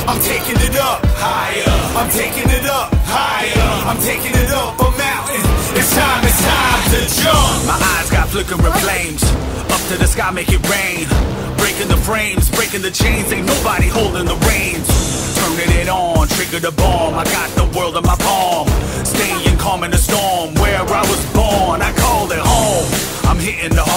I'm taking it up higher. I'm taking it up higher. I'm taking it up a mountain. It's time to jump. My eyes got flickering flames. Up to the sky, make it rain. Breaking the frames, breaking the chains. Ain't nobody holding the reins. Turning it on, trigger the bomb. I got the world in my palm. Staying calm in the storm. Where I was born, I call it home. I'm hitting the